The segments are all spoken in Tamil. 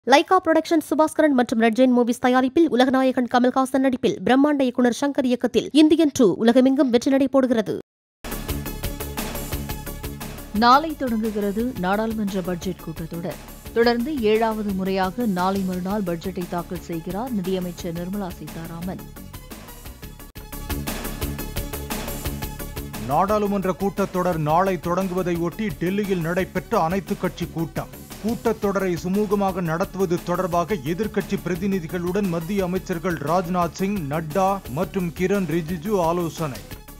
லைகா புரொடக்ஷன் சுபாஸ்கரன் மற்றும் ரெட் ஜெயின் மூவிஸ் தயாரிப்பில் உலகநாயகன் கமல்ஹாசன் நடிப்பில் பிரம்மாண்ட இயக்குநர் சங்கர் இயக்கத்தில் இந்தியன் 2 உலகமெங்கும் வெற்றி நடை போடுகிறது. நாளை தொடங்குகிறது நாடாளுமன்ற பட்ஜெட் கூட்டத்தொடர். தொடர்ந்து 7வது முறையாக நாளை மறுநாள் பட்ஜெட்டை தாக்கல் செய்கிறார் நிதியமைச்சர் நிர்மலா சீதாராமன். நாடாளுமன்ற கூட்டத்தொடர் நாளை தொடங்குவதை ஒட்டி டெல்லியில் நடைபெற்ற அனைத்துக் கட்சி கூட்டம். கூட்டத்தொடரை சுமூகமாக நடத்துவது தொடர்பாக எதிர்க்கட்சி பிரதிநிதிகளுடன் மத்திய அமைச்சர்கள் ராஜ்நாத் சிங், நட்டா மற்றும் கிரண் ரிஜிஜு ஆலோசனை.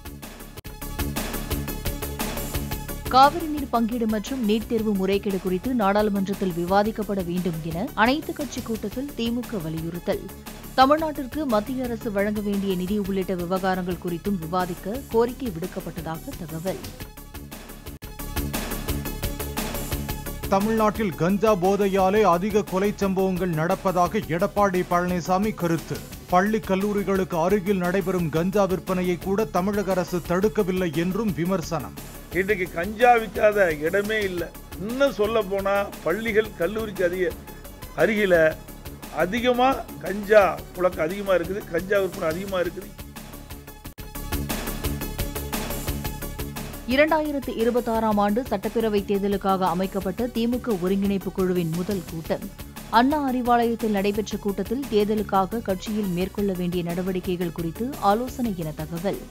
காவிரி நீர் பங்கீடு மற்றும் நீட் தேர்வு முறைகேடு குறித்து நாடாளுமன்றத்தில் விவாதிக்கப்பட வேண்டும் என அனைத்துக் கட்சி கூட்டத்தில் திமுக வலியுறுத்தல். தமிழ்நாட்டிற்கு மத்திய அரசு வழங்க வேண்டிய நிதி உள்ளிட்ட விவகாரங்கள் குறித்தும் விவாதிக்க கோரிக்கை விடுக்கப்பட்டதாக தகவல். தமிழ்நாட்டில் கஞ்சா போதையாலே அதிக கொலை சம்பவங்கள் நடப்பதாக எடப்பாடி பழனிசாமி கருத்து. பள்ளி கல்லூரிகளுக்கு அருகில் நடைபெறும் கஞ்சா விற்பனையை கூட தமிழக அரசு தடுக்கவில்லை என்றும் விமர்சனம். இன்றைக்கு கஞ்சா விற்காத இடமே இல்லை. இன்னும் சொல்ல போனா பள்ளிகள் கல்லூரிக்கு அருகில அதிகமாக கஞ்சா புழக்கம் அதிகமாக இருக்குது, கஞ்சா விற்பனை அதிகமாக இருக்குது. 2026ஆம் ஆண்டு சட்டப்பேரவைத் தேர்தலுக்காக அமைக்கப்பட்ட திமுக ஒருங்கிணைப்பு குழுவின் முதல் கூட்டம் அண்ணா அறிவாலயத்தில் நடைபெற்ற கூட்டத்தில் தேர்தலுக்காக கட்சியில் மேற்கொள்ள வேண்டிய நடவடிக்கைகள் குறித்து ஆலோசனை என தகவல்.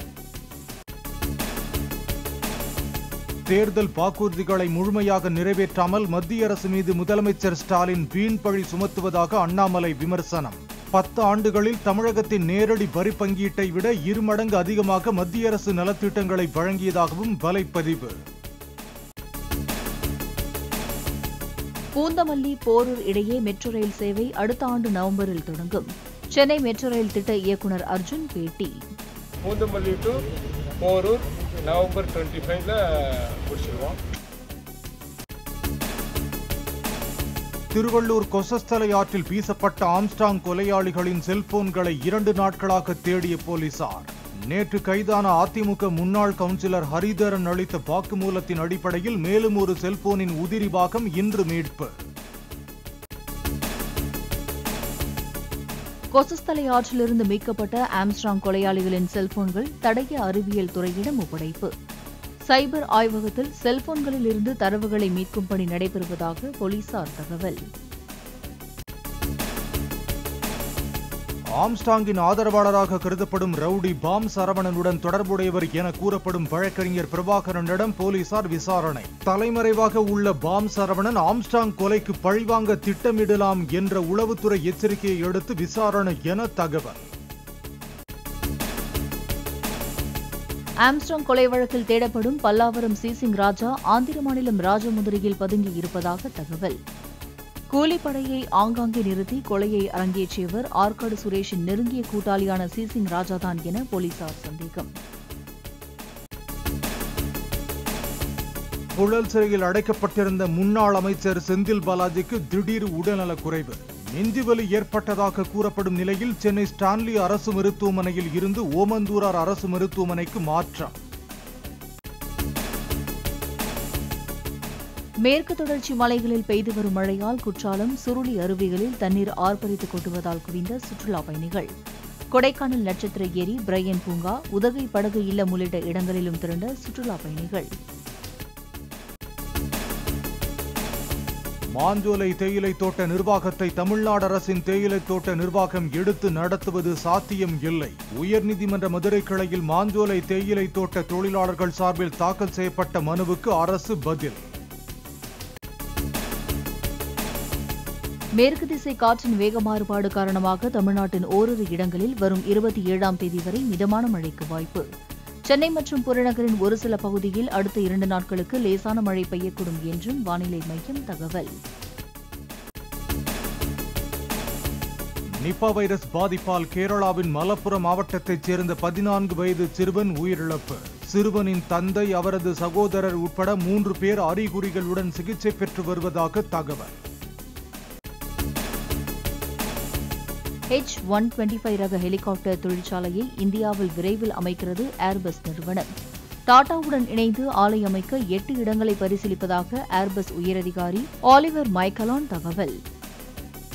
தேர்தல் வாக்குறுதிகளை முழுமையாக நிறைவேற்றாமல் மத்திய அரசு மீது முதலமைச்சர் ஸ்டாலின் வீண் பழி சுமத்துவதாக அண்ணாமலை விமர்சனம். 10 ஆண்டுகளில் தமிழகத்தின் நேரடி வரி பங்கீட்டை விட 2 மடங்கு அதிகமாக மத்திய அரசு நலத்திட்டங்களை வழங்கியதாகவும் வலைப்பதிவு. பூந்தமல்லி போரூர் இடையே மெட்ரோ ரயில் சேவை அடுத்த ஆண்டு நவம்பரில் தொடங்கும். சென்னை மெட்ரோ ரயில் திட்ட இயக்குநர் அர்ஜுன் பேட்டி. பூந்தமல்லி டு போரூர் நவம்பர் 25ல முடிச்சிருவோம். திருவள்ளூர் கொசஸ்தலை ஆற்றில் வீசப்பட்ட ஆம்ஸ்டாங் கொலையாளிகளின் செல்போன்களை 2 நாட்களாக தேடிய போலீசார். நேற்று கைதான அதிமுக முன்னாள் கவுன்சிலர் ஹரிதரன் அளித்த வாக்குமூலத்தின் அடிப்படையில் மேலும் ஒரு செல்போனின் உதிரி பாகம் இன்று மீட்பு. கொசஸ்தலை ஆற்றிலிருந்து மீட்கப்பட்ட ஆம்ஸ்டாங் கொலையாளிகளின் செல்போன்கள் தடய அறிவியல் துறையிடம் ஒப்படைப்பு. சைபர் ஆய்வகத்தில் செல்போன்களில் இருந்து தரவுகளை மீட்கும் பணி நடைபெறுவதாக போலீசார் தகவல். ஆம்ஸ்டாங்கின் ஆதரவாளராக கருதப்படும் ரவுடி பாம் சரவணனுடன் தொடர்புடையவர் என கூறப்படும் வழக்கறிஞர் பிரபாகரனிடம் போலீசார் விசாரணை. தலைமறைவாக உள்ள பாம் சரவணன் ஆம்ஸ்டாங் கொலைக்கு பழிவாங்க திட்டமிடலாம் என்ற உளவுத்துறை எச்சரிக்கையை அடுத்து விசாரணை என தகவல். ஆம்ஸ்டாங் கொலை வழக்கில் தேடப்படும் பல்லாவரம் சீசிங் ராஜா ஆந்திர மாநிலம் ராஜமுந்திரியில் பதுங்கி இருப்பதாக தகவல். கூலிப்படையை ஆங்காங்கே நிறுத்தி கொலையை அரங்கேற்றியவர் ஆற்காடு சுரேஷின் நெருங்கிய கூட்டாளியான சீசிங் ராஜாதான் என போலீசார் சந்தேகம். புழல் சிறையில் அடைக்கப்பட்டிருந்த முன்னாள் அமைச்சர் செந்தில் பாலாஜிக்கு திடீர் உடல்நலக்குறைவு. நெஞ்சுவலி ஏற்பட்டதாக கூறப்படும் நிலையில் சென்னை ஸ்டான்லி அரசு மருத்துவமனையில் இருந்து ஓமந்தூரார் அரசு மருத்துவமனைக்கு மாற்றம். மேற்கு தொடர்ச்சி மலைகளில் பெய்து வரும் மழையால் குற்றாலம், சுருளி அருவிகளில் தண்ணீர் ஆர்ப்பரித்து கொட்டுவதால் குவிந்த சுற்றுலா பயணிகள். கொடைக்கானல் நட்சத்திர ஏரி, பிரையன் பூங்கா, உதகை படகு இல்லம் உள்ளிட்ட இடங்களிலும் திரண்ட சுற்றுலா பயணிகள். மாஞ்சோலை தேயிலை தோட்ட நிர்வாகத்தை தமிழ்நாடு அரசின் தேயிலை தோட்ட நிர்வாகம் எடுத்து நடத்துவது சாத்தியம் இல்லை. உயர்நீதிமன்ற மதுரை கிளையில் மாஞ்சோலை தேயிலை தோட்ட தொழிலாளர்கள் சார்பில் தாக்கல் செய்யப்பட்ட மனுவுக்கு அரசு பதில். மேற்கு திசை காற்றின் வேக மாறுபாடு காரணமாக தமிழ்நாட்டின் ஓரிரு இடங்களில் வரும் 27ஆம் தேதி வரை மிதமான மழைக்கு வாய்ப்பு. சென்னை மற்றும் புறநகரின் ஒரு சில பகுதியில் அடுத்த 2 நாட்களுக்கு லேசான மழை பெய்யக்கூடும் என்றும் வானிலை மையம் தகவல். நிபா வைரஸ் பாதிப்பால் கேரளாவின் மலப்புரம் மாவட்டத்தைச் சேர்ந்த 14 வயது சிறுவன் உயிரிழப்பு. சிறுவனின் தந்தை, அவரது சகோதரர் உட்பட 3 பேர் அறிகுறிகளுடன் சிகிச்சை பெற்று வருவதாக தகவல். H-125 ரக ஹெலிகாப்டர் தொழிற்சாலையை இந்தியாவில் விரைவில் அமைக்கிறது ஏர்பஸ் நிறுவனம். டாடாவுடன் இணைந்து ஆலை அமைக்க 8 இடங்களை பரிசீலிப்பதாக ஏர்பஸ் உயரதிகாரி ஆலிவர் மைக்கலான் தகவல்.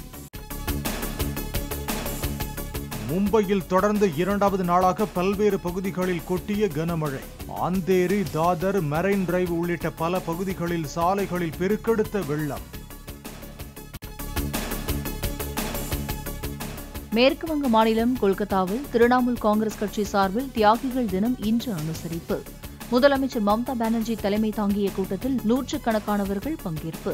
மும்பையில் தொடர்ந்து இரண்டாவது நாளாக பல்வேறு பகுதிகளில் கொட்டிய கனமழை. அந்தேரி, தாதர், மெரைன் டிரைவ் உள்ளிட்ட பல பகுதிகளில் சாலைகளில் பெருக்கெடுத்த வெள்ளம். மேற்கு வங்க மாநிலம் கொல்கத்தாவில் திரிணாமுல் காங்கிரஸ் கட்சி சார்பில் தியாகிகள் தினம் இன்று அனுசரிப்பு. முதலமைச்சர் மம்தா பானர்ஜி தலைமை தாங்கிய கூட்டத்தில் நூற்றுக்கணக்கானவர்கள் பங்கேற்பு.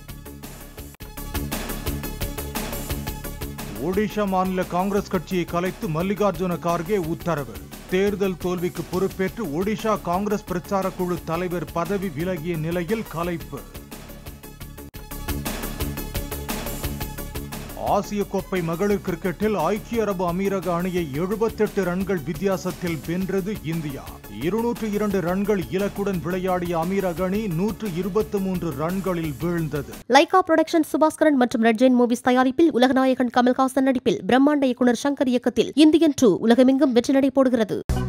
ஒடிஷா மாநில காங்கிரஸ் கட்சியை கலைத்து மல்லிகார்ஜுன கார்கே உத்தரவு. தேர்தல் தோல்விக்கு பொறுப்பேற்று ஒடிஷா காங்கிரஸ் பிரச்சார குழு தலைவர் பதவி விலகிய நிலையில் கலைப்பு. ஆசிய கோப்பை மகளிர் கிரிக்கெட்டில் ஐக்கிய அரபு அமீரக அணியை 78 ரன்கள் வித்தியாசத்தில் வென்றது இந்தியா. 202 ரன்கள் இலக்குடன் விளையாடிய அமீரக அணி 123 ரன்களில் வீழ்ந்தது. லைகா புரொடக்ஷன் சுபாஸ்கரன் மற்றும் ரெட் ஜெயின் மூவிஸ் தயாரிப்பில் உலகநாயகன் கமல்ஹாசன் நடிப்பில் பிரம்மாண்ட இயக்குனர் சங்கர் இயக்கத்தில் இந்தியன் 2 உலகமெங்கும் வெற்றி நடை போடுகிறது.